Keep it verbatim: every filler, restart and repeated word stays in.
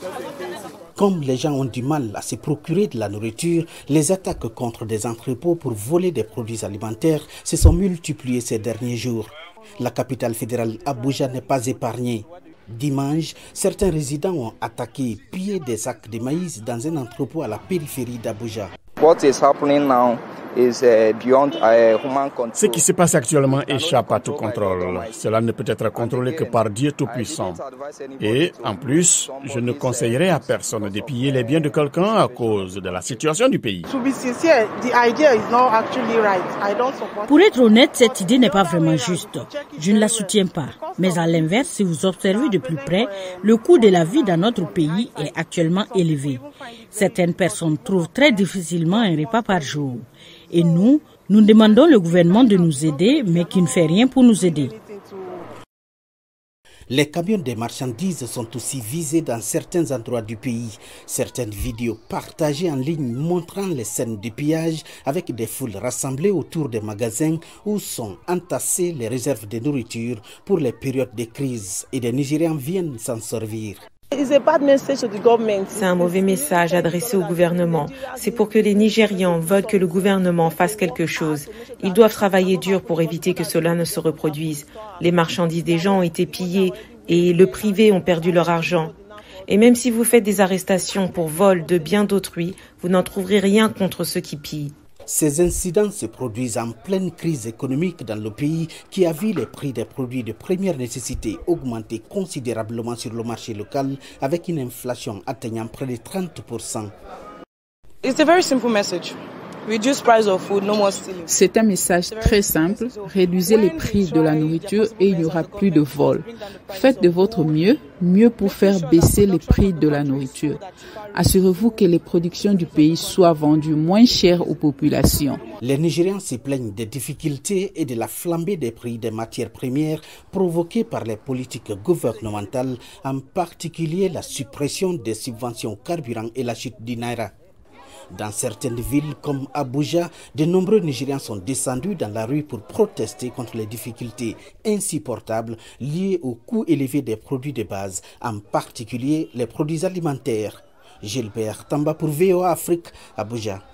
Comme les gens ont du mal à se procurer de la nourriture, les attaques contre des entrepôts pour voler des produits alimentaires se sont multipliées ces derniers jours. La capitale fédérale Abuja n'est pas épargnée. Dimanche, certains résidents ont attaqué et pillé des sacs de maïs dans un entrepôt à la périphérie d'Abuja. Ce qui se passe actuellement échappe à tout contrôle. Cela ne peut être contrôlé que par Dieu Tout-Puissant. Et, en plus, je ne conseillerais à personne de piller les biens de quelqu'un à cause de la situation du pays. Pour être honnête, cette idée n'est pas vraiment juste. Je ne la soutiens pas. Mais à l'inverse, si vous observez de plus près, le coût de la vie dans notre pays est actuellement élevé. Certaines personnes trouvent très difficilement un repas par jour. Et nous, nous demandons au gouvernement de nous aider, mais qui ne fait rien pour nous aider. Les camions de marchandises sont aussi visés dans certains endroits du pays. Certaines vidéos partagées en ligne montrant les scènes de pillage avec des foules rassemblées autour des magasins où sont entassées les réserves de nourriture pour les périodes de crise et des Nigérians viennent s'en servir. C'est un mauvais message adressé au gouvernement. C'est pour que les Nigérians veulent que le gouvernement fasse quelque chose. Ils doivent travailler dur pour éviter que cela ne se reproduise. Les marchandises des gens ont été pillées et le privé ont perdu leur argent. Et même si vous faites des arrestations pour vol de biens d'autrui, vous n'en trouverez rien contre ceux qui pillent. Ces incidents se produisent en pleine crise économique dans le pays qui a vu les prix des produits de première nécessité augmenter considérablement sur le marché local avec une inflation atteignant près de trente pour cent. C'est un message très simple. Réduisez les prix de la nourriture et il n'y aura plus de vol. Faites de votre mieux, mieux pour faire baisser les prix de la nourriture. Assurez-vous que les productions du pays soient vendues moins chères aux populations. Les Nigérians se plaignent des difficultés et de la flambée des prix des matières premières provoquées par les politiques gouvernementales, en particulier la suppression des subventions carburant et la chute du Naira. Dans certaines villes comme Abuja, de nombreux Nigérians sont descendus dans la rue pour protester contre les difficultés insupportables liées au coût élevé des produits de base, en particulier les produits alimentaires. Gilbert Tamba pour V O A Afrique, Abuja.